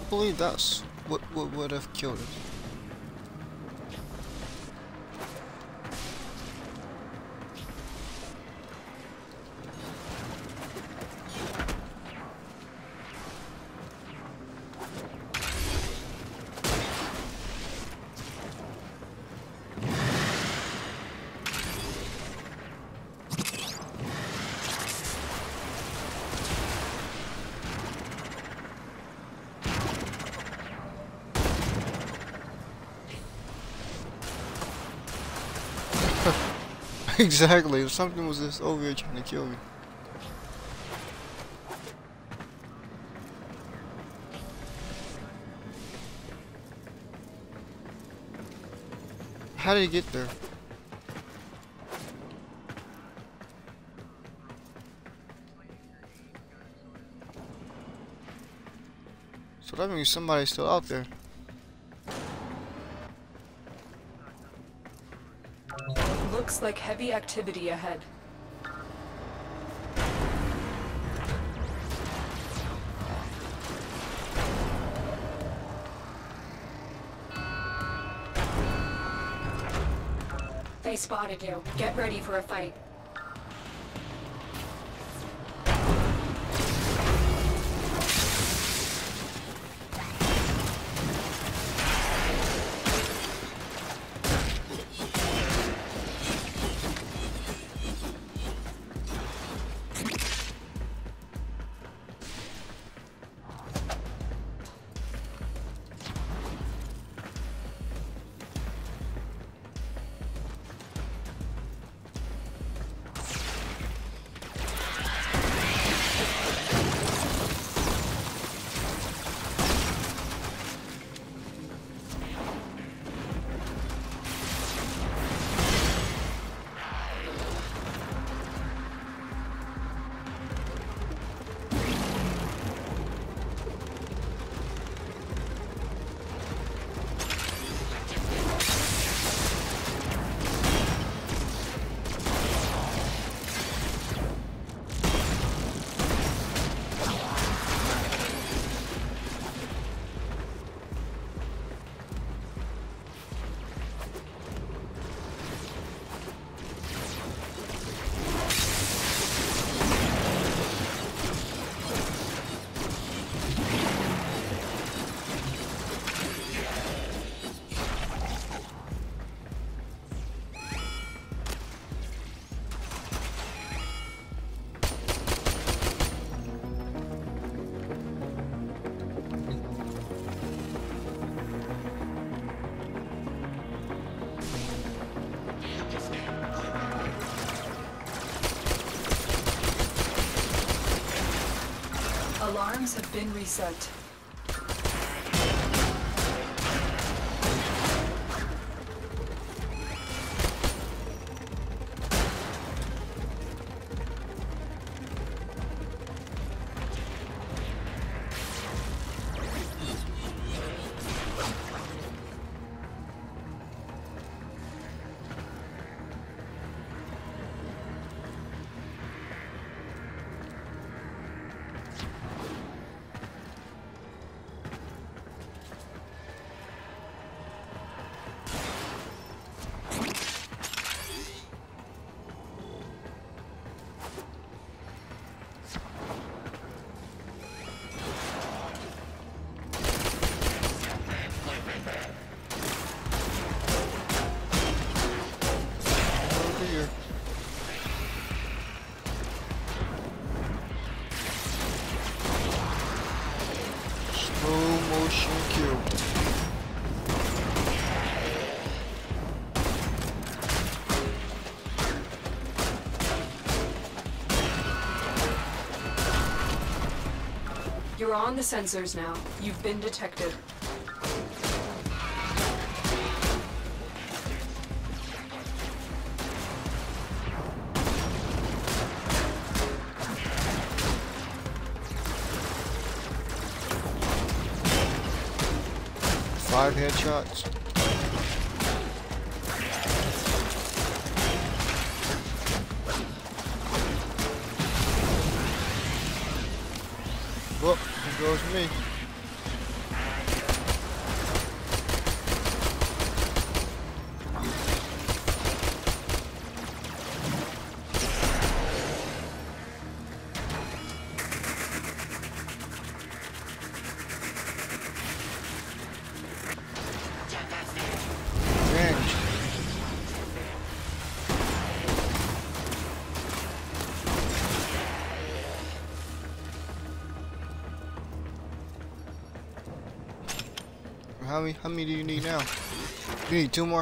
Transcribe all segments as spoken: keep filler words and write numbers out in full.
believe that's what, what would have killed us. Exactly, if something was just over here trying to kill me. How did he get there? So that means somebody's still out there. Looks like heavy activity ahead. They spotted you. Get ready for a fight. Alarms have been reset. You're on the sensors now. You've been detected. Five headshots. Well, here goes me. How many? How many do you need now? You need two more.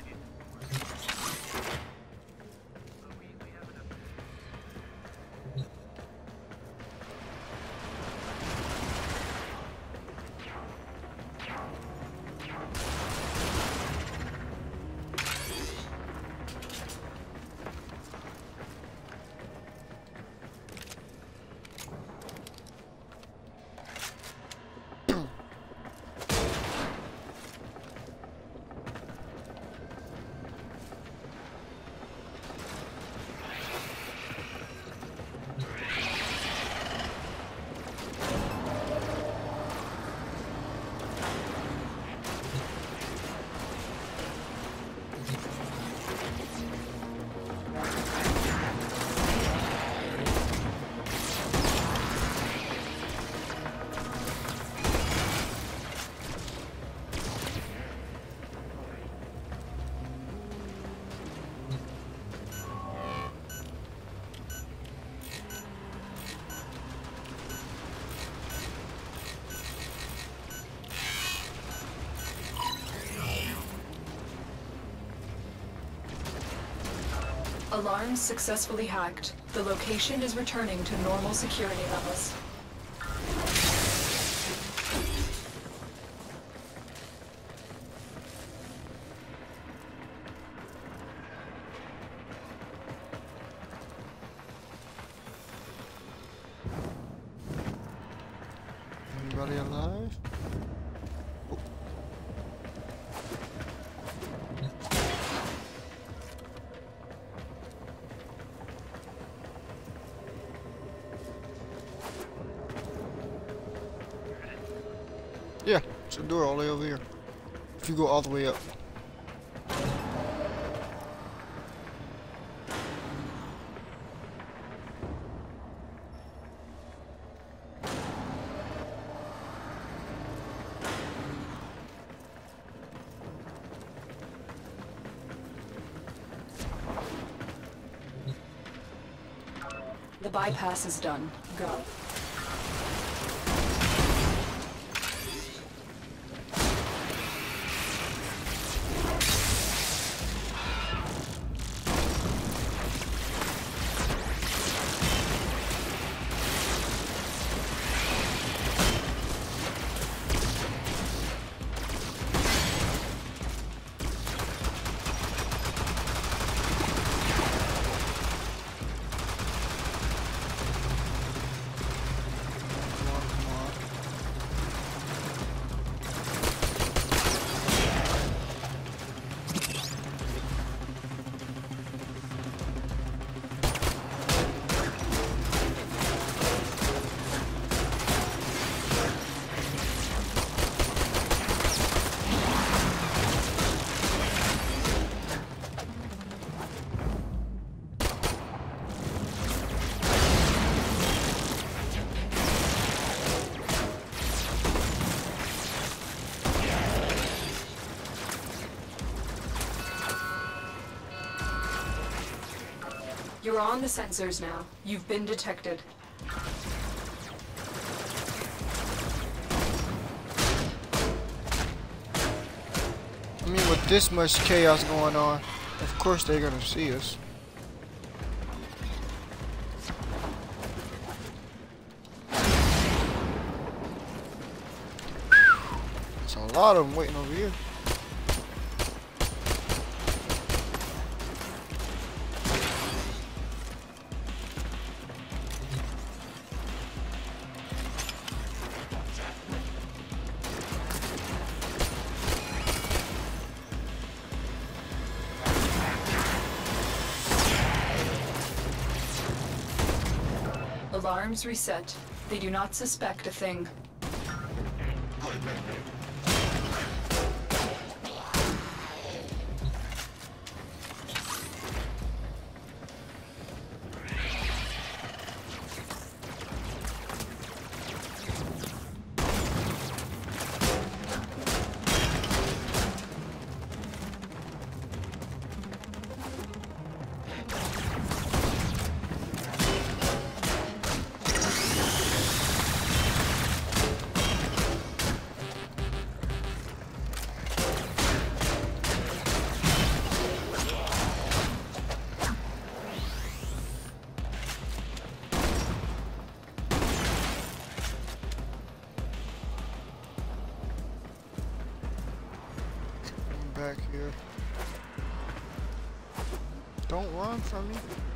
Alarms successfully hacked. The location is returning to normal security levels. Anybody alive? Oh. Yeah, it's a door all the way over here. If you go all the way up. The bypass is done. Go. You're on the sensors now. You've been detected. I mean, with this much chaos going on, of course they're gonna see us. There's a lot of them waiting over here. Alarms reset. They do not suspect a thing. back here. Don't run from me.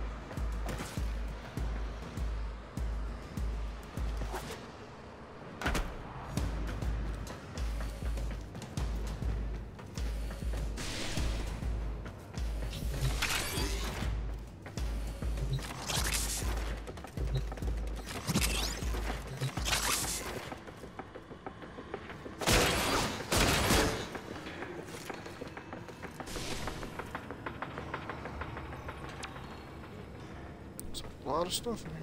A lot of stuff in here.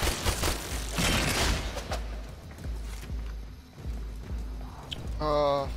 Uh,